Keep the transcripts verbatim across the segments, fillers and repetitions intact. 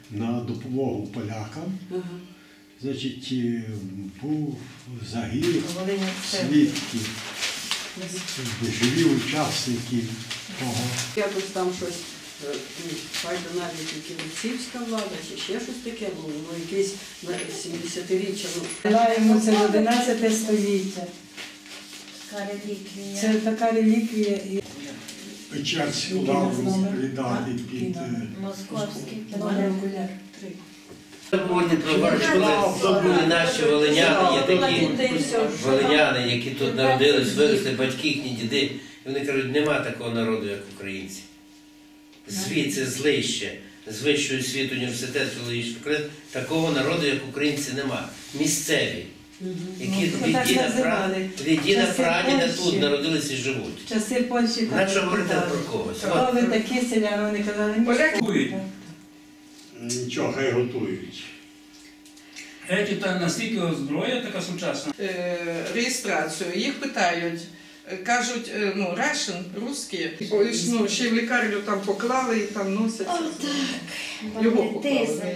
на допомогу полякам. Ага. Значить, був загін свідків, живі учасники того. Якось там щось, хайте навіть і ківерцівська влада, чи ще щось таке було, ну якісь сімдесятиріччя. Знаємо, це одинадцяте століття. Така реліквія. Це така реліквія. Печерську лавру передати під Московський номер окуляр. Говорити про Варшаву, хто були наші волиняни, є такі волиняни, які тут народились, виросли, батьки, їхні діди. І вони кажуть, нема такого народу, як українці. Звідси злище, з вищої освіти університету філологічного країни, такого народу, як українці, нема. Місцеві, які від діда прадіда тут народилися і живуть. Часи Польщі так. Наче говорити про когось. Хто ви такі селяни, вони казали, ні. Нічого, хай готують. Еті та настільки зброя така сучасна. Е, реєстрацію, їх питають, кажуть, ну, Russian, русські, ну, ще й в лікарню там поклали і там носять. О, так. Його поклали.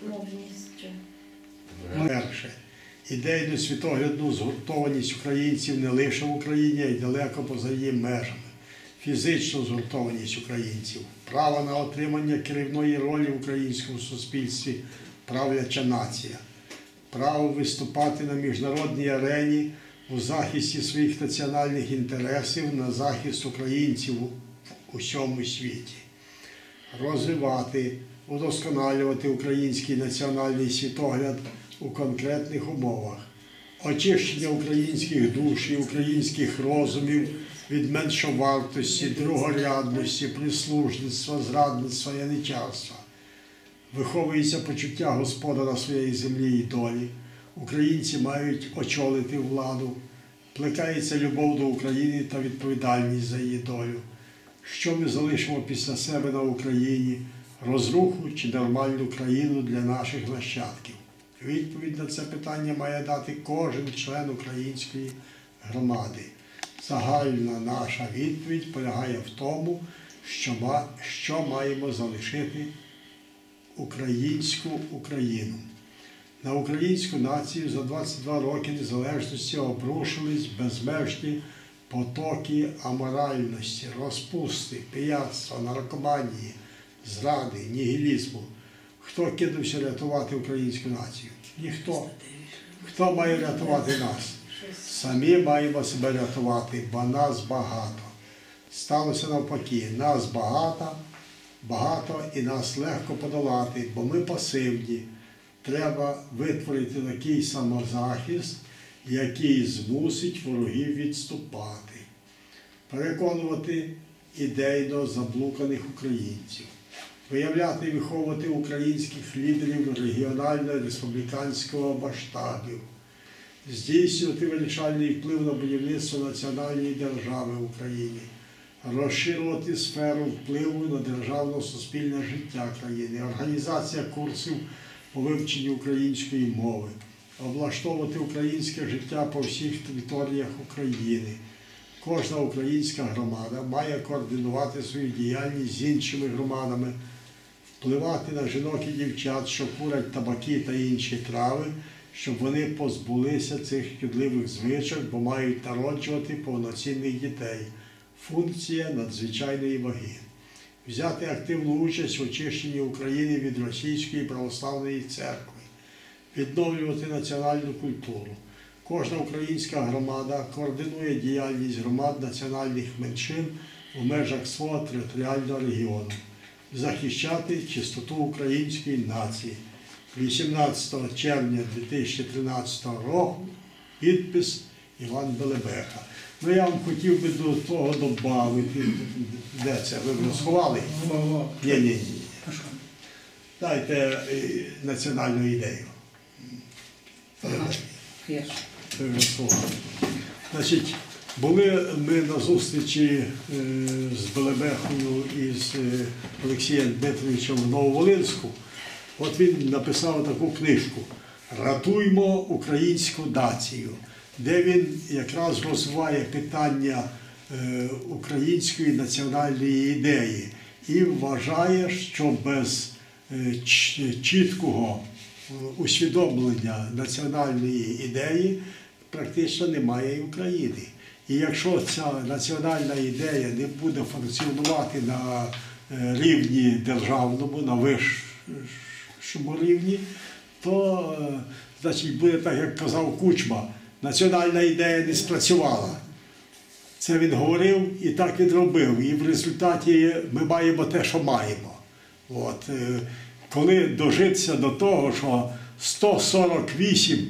Перше, ідейну світоглядну згуртованість українців не лише в Україні, а й далеко поза її межами. Фізичну згуртованість українців, право на отримання керівної ролі в українському суспільстві, правляча нація, право виступати на міжнародній арені у захисті своїх національних інтересів, на захист українців у всьому світі, розвивати, удосконалювати український національний світогляд у конкретних умовах, очищення українських душ і українських розумів від меншовартості, другорядності, прислужництва, зрадництва, яничарства. Виховується почуття господара своєї землі і долі. Українці мають очолити владу. Плекається любов до України та відповідальність за її долю. Що ми залишимо після себе на Україні? Розруху чи нормальну країну для наших нащадків? Відповідь на це питання має дати кожен член української громади. Загальна наша відповідь полягає в тому, що, ма, що маємо залишити українську Україну. На українську націю за двадцять два роки незалежності обрушились безмежні потоки аморальності, розпусти, пияцтва, наркоманії, зради, нігілізму. Хто кидався рятувати українську націю? Ніхто. Хто має рятувати нас? Самі маємо себе рятувати, бо нас багато. Сталося навпаки, нас багато, багато і нас легко подолати, бо ми пасивні. Треба витворити такий самозахист, який змусить ворогів відступати. Переконувати ідейно заблуканих українців. Виявляти і виховувати українських лідерів регіонально-республіканського масштабів. Здійснювати вирішальний вплив на будівництво національної держави в Україні, розширювати сферу впливу на державно-суспільне життя країни, організація курсів по вивченню української мови, облаштовувати українське життя по всіх територіях України. Кожна українська громада має координувати свою діяльність з іншими громадами, впливати на жінок і дівчат, що курять табаки та інші трави, щоб вони позбулися цих шкідливих звичок, бо мають народжувати повноцінних дітей. Функція надзвичайної ваги. Взяти активну участь в очищенні України від Російської православної церкви. Відновлювати національну культуру. Кожна українська громада координує діяльність громад національних меншин у межах свого територіального регіону. Захищати чистоту української нації. вісімнадцятого червня дві тисячі тринадцятого року підпис Іван Белебеха. Ну, я вам хотів би до того додати, де це, ви вже сховали? Ні, ні, ні. Дайте національну ідею. Ви вже сховали. Значить, були ми на зустрічі з Белебехою і з Олексієм Дмитровичем в Нововолинську. От він написав таку книжку «Ратуймо українську націю», де він якраз розвиває питання української національної ідеї і вважає, що без е, ч- чіткого е, усвідомлення національної ідеї практично немає і в Україні. І якщо ця національна ідея не буде функціонувати на е, рівні державному, на вищому рівні, то е, значить, буде так, як казав Кучма, національна ідея не спрацювала. Це він говорив і так він робив. І в результаті ми маємо те, що маємо. От. е, Коли дожитися до того, що сто сорок вісім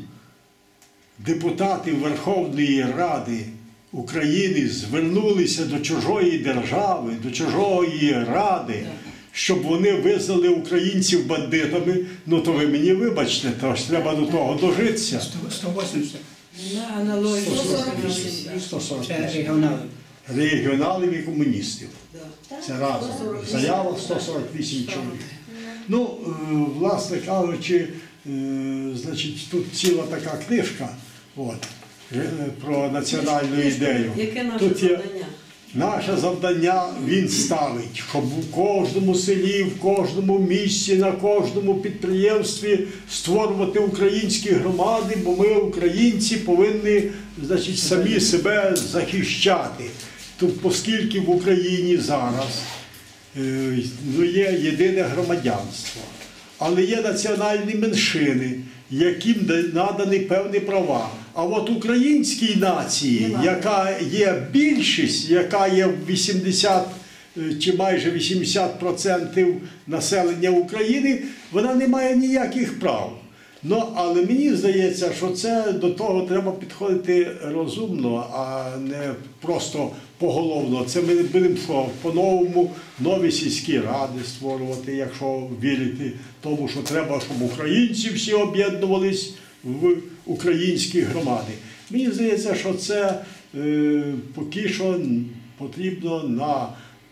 депутатів Верховної Ради України звернулися до чужої держави, до чужої ради, щоб вони визнали українців бандитами, ну то ви мені вибачте, то ж треба до того дожитися. сто вісімдесят. На аналогії. сто сорок вісім, вісім. да. сто сорок Це вісім. регіонали. Регіоналів і комуністів. Да. Це разом. Заява сто сорок вісім чоловік. Ну, е, власне кажучи, е, значить, тут ціла така книжка от, е, про національну ідею. Яке наше Тут є завдання? наше завдання він ставить, щоб у кожному селі, в кожному місті, на кожному підприємстві створювати українські громади, бо ми, українці, повинні, значить, самі себе захищати. Тобто, оскільки в Україні зараз е, ну, є єдине громадянство, але є національні меншини, яким надані певні права. А от українській нації, яка є більшість, яка є вісімдесят чи майже вісімдесят відсотків населення України, вона не має ніяких прав. Ну, але мені здається, що це до того треба підходити розумно, а не просто поголовно. Це ми будемо що, по-новому нові сільські ради створювати, якщо вірити тому, що треба, щоб українці всі об'єднувались в українські громади. Мені здається, що це е, поки що потрібно на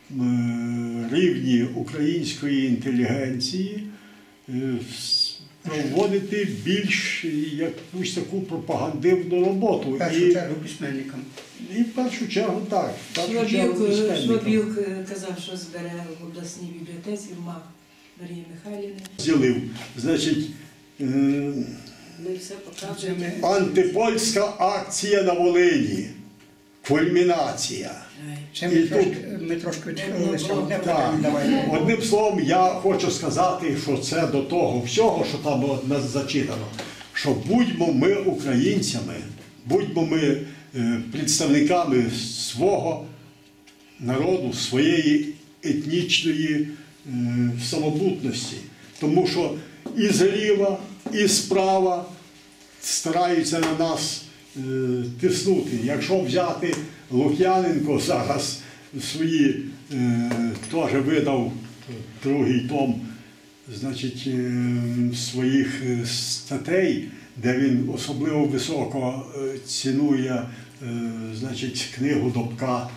е, рівні української інтелігенції е, проводити більш якусь таку пропагандивну роботу. В першу І, чергу письменникам. і в першу чергу так. В першу чергу Шваб'юк, письменникам. Шваб'юк е, казав, що збере в обласній бібліотеці в МАГ Марії Михайлівни. Ділив. Значить, е, Ми все показуємо. антипольська акція на Волині. Кульмінація. Це ми І трошки, тут- ми трошки відхилилися. Одне Так. питання давайте. Одним словом, я хочу сказати, що це до того всього, що там от нас зачитано, що будьмо ми українцями, будьмо ми е, представниками свого народу, своєї етнічної е, самобутності. Тому що і зліва, і справа стараються на нас е, тиснути. Якщо взяти Лук'яненко зараз свої е, теж видав другий том, значить, е, своїх е, статей, де він особливо високо е, цінує е, значить, книгу Добка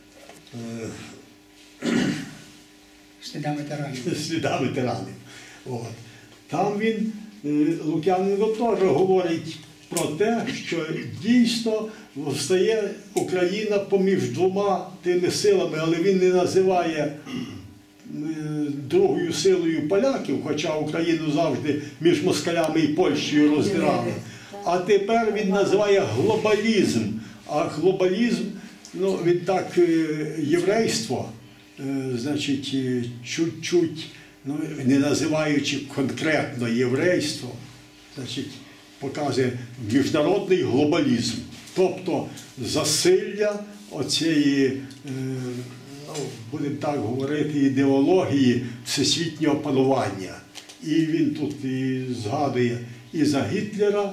е, Сліда ветеранів. сліда ветеранів. От. Там він, е, Лук'яненко теж говорить про те, що дійсно встає Україна поміж двома тими силами, але він не називає е, другою силою поляків, хоча Україну завжди між москалями і Польщею роздирали. А тепер він називає глобалізм. А глобалізм, ну, він так, е, єврейство, е, значить, е, чуть-чуть, ну, не називаючи конкретно єврейство, значить, показує міжнародний глобалізм. Тобто засилля оцієї, е, ну, будемо так говорити, ідеології всесвітнього панування. І він тут і згадує і за Гітлера,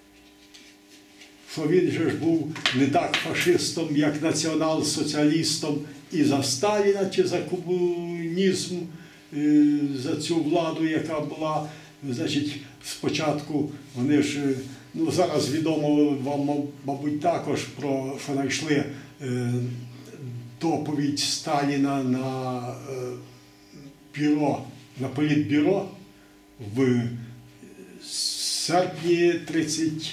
що він же ж був не так фашистом, як націонал-соціалістом, і за Сталіна чи за комунізм, е, за цю владу, яка була, значить, спочатку вони ж, ну зараз відомо вам, мабуть, також про, що знайшли е, доповідь Сталіна на е, бюро, на політбюро в серпні тридцять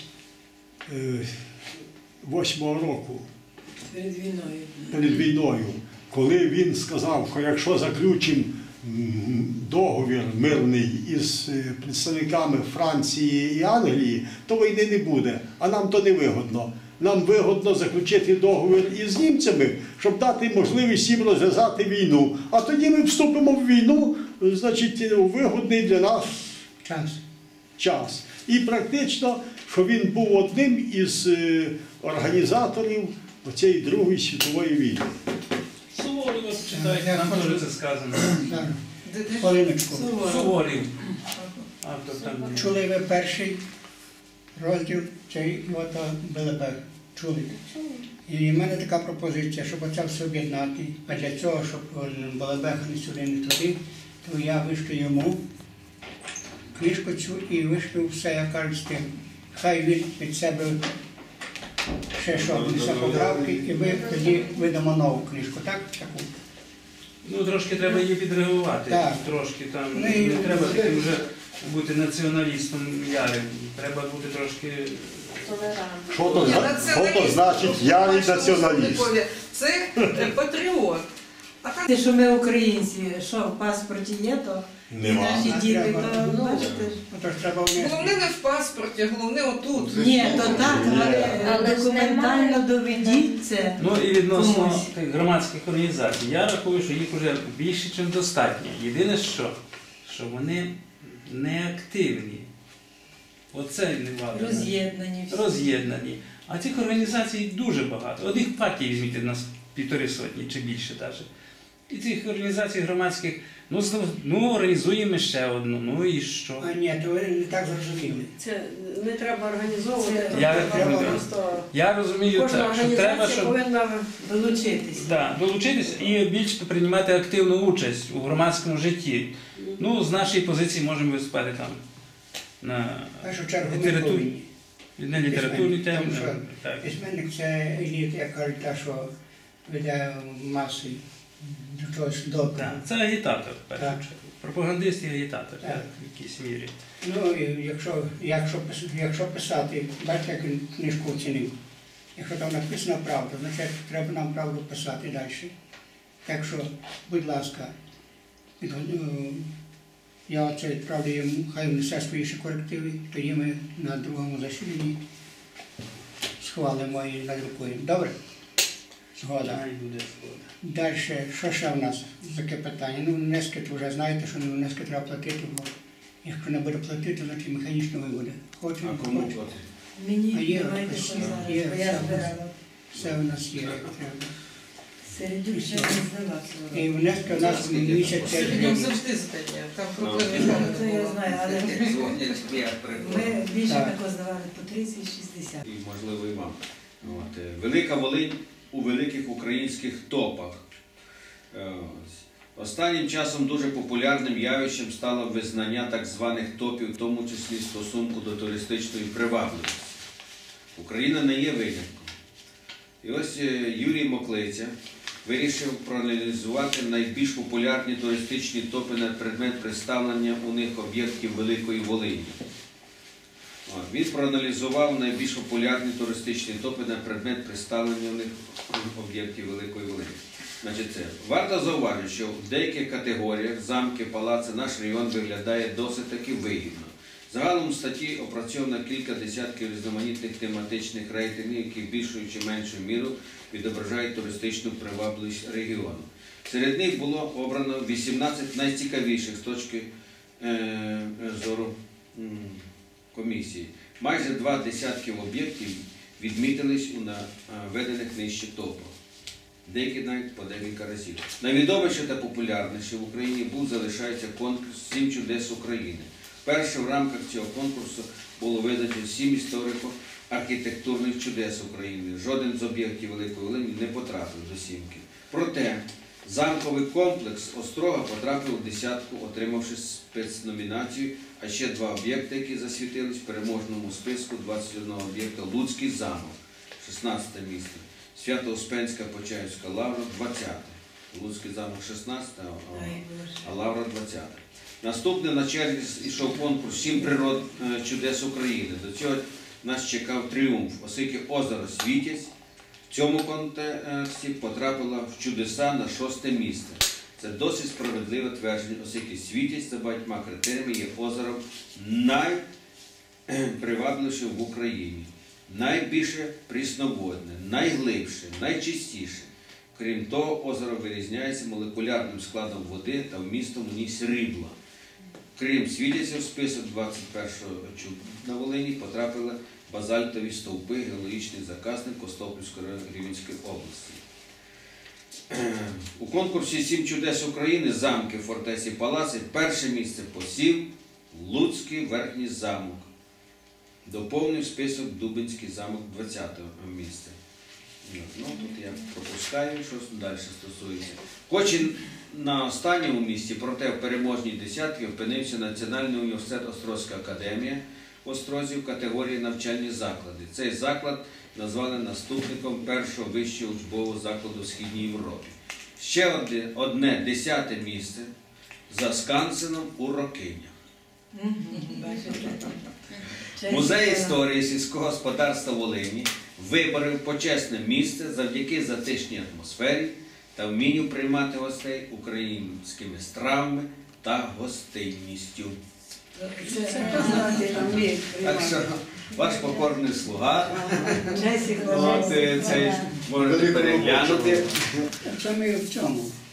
восьмого року. Перед війною. Перед війною, коли він сказав, що якщо заключимо м, договір мирний із е, представниками Франції і Англії, то війни не буде, а нам то не вигодно. Нам вигодно заключити договір із німцями, щоб дати можливість їм розв'язати війну. А тоді ми вступимо в війну, значить, у вигодний для нас Час. час. І практично, що він був одним із е, організаторів цієї Другої світової війни. Суворів ось читайте, нам теж це сказано. Зараз. Де- де- Хвилиночку. Суворів. Автор там. Чули ви перший розділ цей Йота Белебег? Чули? І в мене така пропозиція, щоб оце все об'єднати. А для цього, щоб Белебега не сюди, не туди, то я вишлю йому книжку цю і вишлю все, як кажуть, з тим. Хай він від себе ще що внесе поправки, і ми тоді видамо нову книжку, так? Таку. Ну, трошки треба її підреагувати. Так. Трошки там. Ну, і- Не треба таким вже бути націоналістом ярим. Треба бути трошки. Що то, Ні, зна- націоналіст, що то значить ярий нашому націоналіст? словникові, це е, патріот. А так Те, що ми українці, що в паспорті є, то і Нема. наші діти, Треба, то ну, бачите. Отож треба внести. головне не в паспорті, головне отут. Ні, то так, але Але ж документально немає. доведіть це. Ну і відносно Комусь. тих громадських організацій, я рахую, що їх вже більше, ніж достатньо. Єдине що, що вони не активні. Оце не важливо. Роз'єднані всі. Роз'єднані. А цих організацій дуже багато. Одних партій візьміть нас півтори сотні чи більше навіть. І цих організацій громадських, ну, зно- ну організуємо ще одну, ну і що? А ні, то ви не так зрозуміли. Це не треба організовувати. Це- Я- треба я- просто Я розумію кожна так, що треба, організація щоб повинна Долучитись. да, долучитись і більш приймати активну участь у громадському житті. Ну, з нашої позиції можемо виступати там на В першу чергу ми літературі. повинні. На літературні Письменник, теми. тому Так. Письменник це еліта, як кажуть, та, що веде маси до чогось доброго. Так, це агітатор, в першу Так. чергу. Пропагандист і агітатор, Так. так, в якійсь мірі. Ну, і якщо, якщо, пис- якщо писати, бачите, як він книжку оцінив. Якщо там написано правда, значить треба нам правду писати далі. Так що, будь ласка, відгон- я оце відправлю йому, хай внесе свої ще корективи, тоді ми на другому засіданні схвалимо і надрукуємо. Добре? Згода. Хай буде згода. Далі, що ще в нас таке питання? Ну, внески, то вже знаєте, що внески треба платити, бо якщо не буде платити, значить механічно вибуде. Хочемо, А кому хочемо. платити? Мені А є, давайте є, що зараз, є, бо я все. збирала. Все в нас є, як треба. Середу ще не здала свого. І внески у нас місяць п'ять Середньо гривень. завжди здає, там проблем ніколи Це не я було. знаю, але ми більше Так. тако здавали по тридцять шістдесят. І, можливо, і вам. От, е, Велика Волинь у великих українських топах. Е, ось. Останнім часом дуже популярним явищем стало визнання так званих топів, в тому числі в стосунку до туристичної привабливості. Україна не є винятком. І ось е, Юрій Моклиця вирішив проаналізувати найбільш популярні туристичні топи на предмет представлення у них об'єктів Великої Волині. От, Він проаналізував найбільш популярні туристичні топи на предмет представлення у них об'єктів Великої Волині. Значить, це варто зауважити, що в деяких категоріях замки, палаци, наш район виглядає досить таки вигідно. Загалом в статті опрацьовано кілька десятків різноманітних тематичних рейтингів, які більшою чи меншою мірою відображають туристичну привабливість регіону. Серед них було обрано вісімнадцять найцікавіших з точки е, зору м, комісії. Майже два десятки об'єктів відмітились у наведених нижче топах. Деякі навіть по декілька разів. Найвідоміше та популярніше в Україні був залишається конкурс «Сім чудес України». Вперше в рамках цього конкурсу було визначено сім історико-архітектурних чудес України. Жоден з об'єктів Великої Волині не потрапив до сімки. Проте замковий комплекс Острога потрапив у десятку, отримавши спецномінацію, а ще два об'єкти, які засвітились в переможному списку двадцять один об'єкта – Луцький замок, шістнадцяте місце, Свято-Успенська Почаївська лавра, двадцяте. Луцький замок шістнадцяте, а- Ай, Боже. а лавра двадцяте. Наступне на черзі йшов конкурс «Сім природ е, чудес України». До цього нас чекав тріумф, оскільки озеро Світязь в цьому контексті потрапило в чудеса на шосте місце. Це досить справедливе твердження, оскільки світять за багатьма критеріями є озером найпривабливішим в Україні, найбільше прісноводне, найглибше, найчистіше. Крім того, озеро вирізняється молекулярним складом води та вмістом у ній срібла. Крім світяться в список двадцять першого чуд на Волині потрапили базальтові стовпи, геологічний заказник Костопільської Рівненської області. У конкурсі «Сім чудес України» замки, фортеці, палаци перше місце посів Луцький Верхній замок. Доповнив список Дубинський замок двадцяте місце. Ну, тут я пропускаю, що далі стосується. Хоч і на останньому місці, проте в переможній десятці опинився Національний університет Острозька академія в Острозі в категорії навчальні заклади. Цей заклад назвали наступником першого вищого учбового закладу в Східній Європі. Ще одне, одне десяте місце за Скансеном у Рокинях. Музей історії сільського господарства Волині виборив почесне місце завдяки затишній атмосфері та вмінню приймати гостей українськими стравами та гостинністю. Так що ваш покорний слуга, от, цей, можете переглянути. Це ми в цьому.